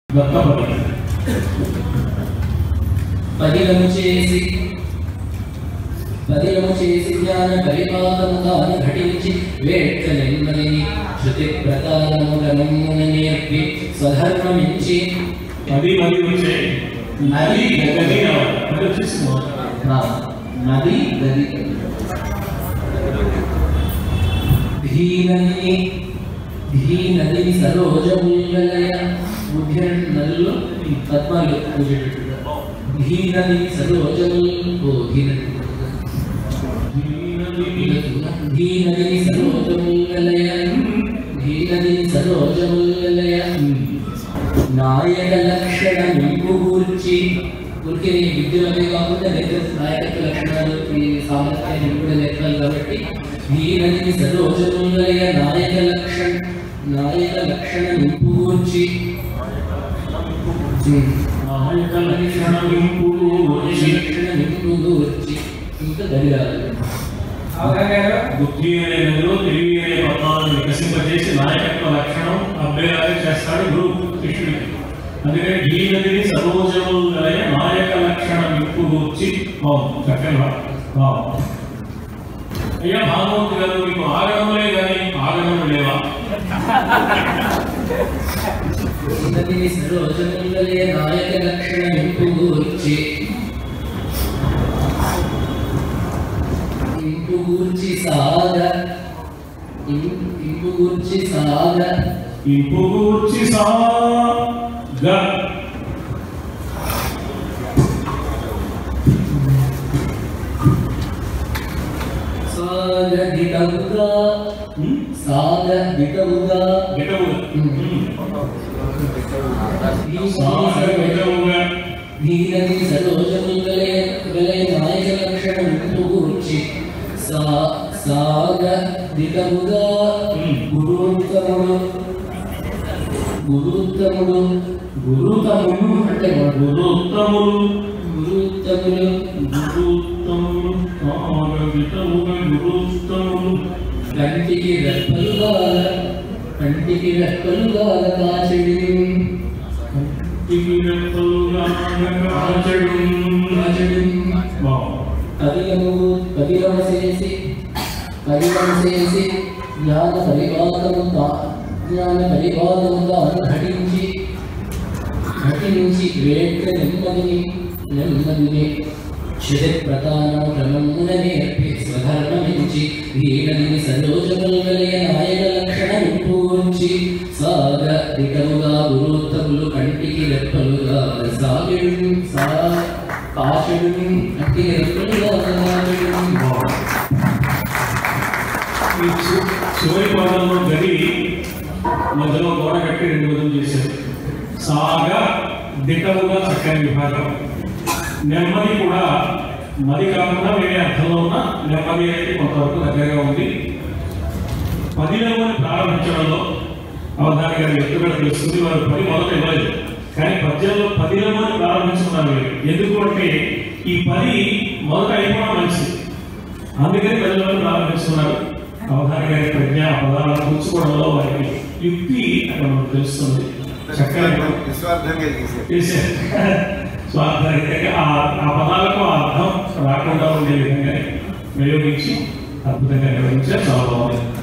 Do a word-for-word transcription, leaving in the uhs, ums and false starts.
పదిలము చేసి పదిలము చేసి జ్ఞాన పరిపాలము తాను ఘటించి వేట్క నెమ్మదిని శృతి ప్రకారముగనమ్మున నేర్పి స్వధర్మమించి నది నది వచ్చే నది గది అది వచ్చేసి నది గది ధీనని ధీనది సరోజముల్లయ బుద్ధినల్లు పద్మాలు పూజపెట్టుగా ధీనది సరోజముల్ ధీనది ధీనది సరోజముల్లయ ధీనది సరోజముల్లయ నాయక లక్షణ నింపు గూర్చి ఊరికి విద్యలనే కాకుండా నాయకత్వ లక్షణాలు సామర్థ్యాన్ని నింపుడు లెక్కలు కాబట్టి ధీనది సరోజముల్లయ నాయక లక్షణ నాయక లక్షణ నింపు గూర్చి నాయక లక్షణ నింపు లక్షణ నింపు గూర్చి ఇంకా దరియాలి బుద్ధి అనే నదిలో తెలివి అనే పద్మాలను వికసింపజేసి నాయకత్వ లక్షణం అభ్యర్థి చేస్తాడు గురువు కృష్ణుడికి. అందుకని ధీనదిని సరోజములయ నాయక లక్షణ నింపు గూర్చి బాగుంది చక్కగా బాగుంది. అయ్యా భాగవతు గారు మీకు ఆగమలే కానీ ఆగమలు లేవా? సరోజములయ నాయక లక్షణ నింపు గూర్చి ఇంపు గూర్చి సాగ ఇంపు గూర్చి సాగ ఇంపు గూర్చి సాగ సాగ దిటవుగా సాగ దిటవుగా ధీనది సరోజములయ నాయక లక్షణ నింపు గూర్చి సాగ దిటవుగా గురుత్తముడు గురుత్తముడు గురుతముడు అంటే గురుత్తముడు గురుత్తముడు గురుత్తముడు గురుత్తముడు కంటికి రెప్పలుగా కంటికి రెప్పలుగా కాచెడు కంటికి రెప్పలుగా కాచెడు కాచెడు కవిలము కవిలము చేసి కవిలము చేసి జ్ఞాన పరిపాలము జ్ఞాన పరిపాలము తాను ఘటించి ఘటించి వేట్క నెమ్మదిని నెమ్మదిని శృతి ప్రకారము క్రమమున నేర్పి స్వధర్మమించి ధీనదిని సరోజములయ నాయక లక్షణ నింపూర్చి సాగ దిటముగా గురుత్తములు కంటికి రెప్పలుగా సాగిడు సా కాశుడు కంటికి రెప్పలుగా చివరి పదంలో గది మధ్యలో గోడ కట్టి రెండు విధులు చేశారు. సాగ దిటముగా చక్కని విభాగం. నెమ్మది కూడా మరి కాకుండా వేరే అర్థంలో ఉన్న నెమ్మది అనేది కొంతవరకు దగ్గరగా ఉంది. పదిలముని ప్రారంభించడంలో అవధాని గారి ఎత్తుగడ తెలుస్తుంది. వారు పది మొదట ఇవ్వలేదు, కానీ పద్యంలో పదిలముని ప్రారంభించుకున్నారు. ఎందుకు అంటే ఈ పది మొదట అయిపోవడం మంచిది, అందుకని పదిలముని ప్రారంభిస్తున్నారు. అవధాని గారి ప్రజ్ఞ పదాలను కూర్చుకోవడంలో వారికి యుక్తి అక్కడ మనకు తెలుస్తుంది. చక్కగా స్వార్థానికి ఆ పదాలకు అర్థం రాకుండా ఉండే విధంగా ప్రయోగించి అద్భుతంగా నిర్వహించారు. చాలా బాగుంది.